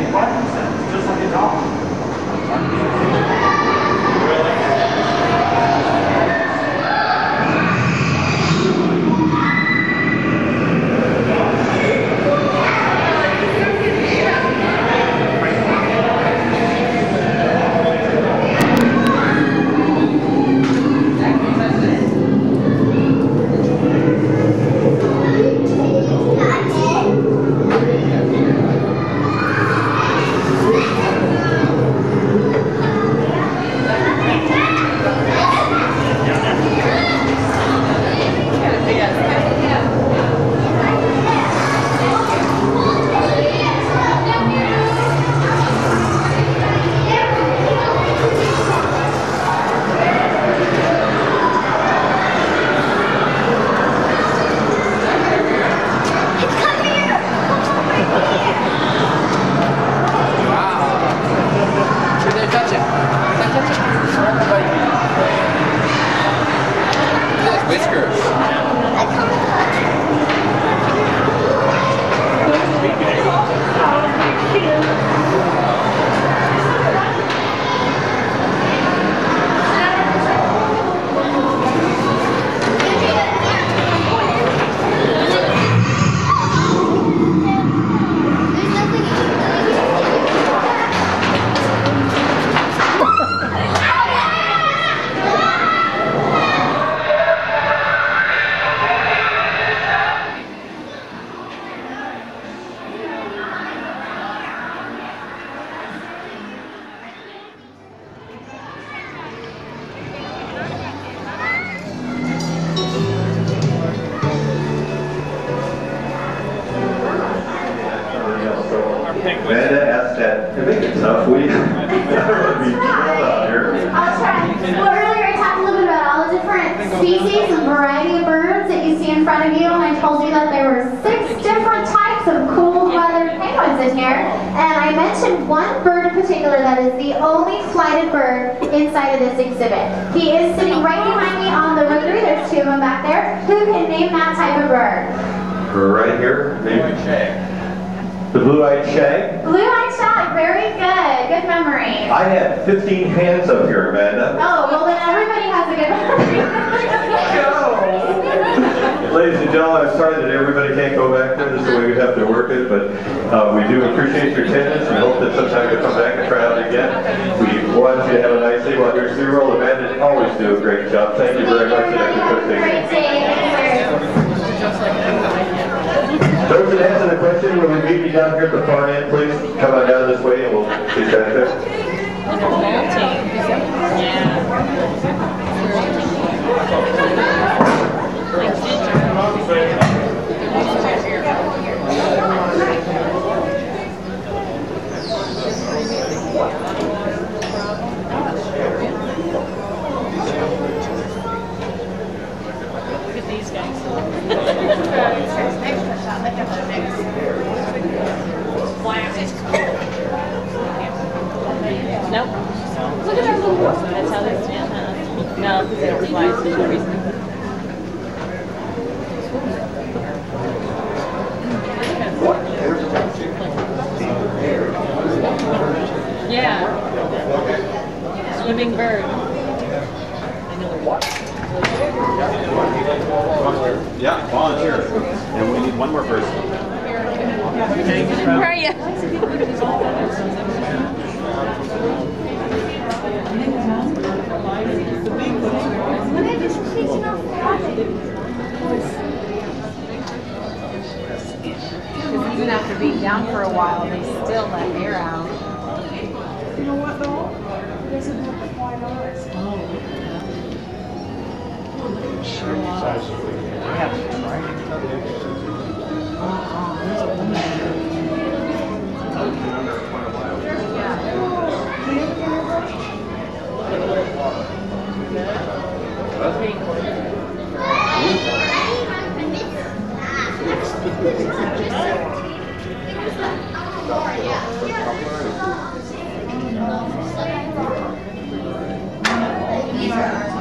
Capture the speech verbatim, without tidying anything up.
same Parkinson's, just like a dog. Amanda asked that to make it tough. We I don't want to be thrilled out here. I'll try. Well, earlier I talked a little bit about all the different species and variety of birds that you see in front of you, and I told you that there were six different types of cold-weathered penguins in here. And I mentioned one bird in particular that is the only flighted bird inside of this exhibit. He is sitting right behind me on the rookery. There's two of them back there. Who can name that type of bird? Right here, maybe. The blue-eyed shag? Blue-eyed shag, very good. Good memory. I had fifteen hands up here, Amanda. Oh, well then everybody has a good memory. Ladies and gentlemen, I'm sorry that everybody can't go back there. This is the way we have to work it, but uh, we do appreciate your attendance. We hope that sometime you'll come back and try out again. We want you to have a nice day while you're zero. Amanda always do a great job. Thank you very much. Thank you. Have a great day. Those that answer the question, will we meet you down here at the far end, please? Come on down this way and we'll get back there. Look at these guys. Nope. Look at that little one. That's how they stand, huh? No, because they don't fly, so there's no reason. Yeah. Swimming bird. Yeah, volunteer. And we need one more person. Where are you? Even after being down for a while, they still let air out. You know what though? It doesn't have to fly out. These are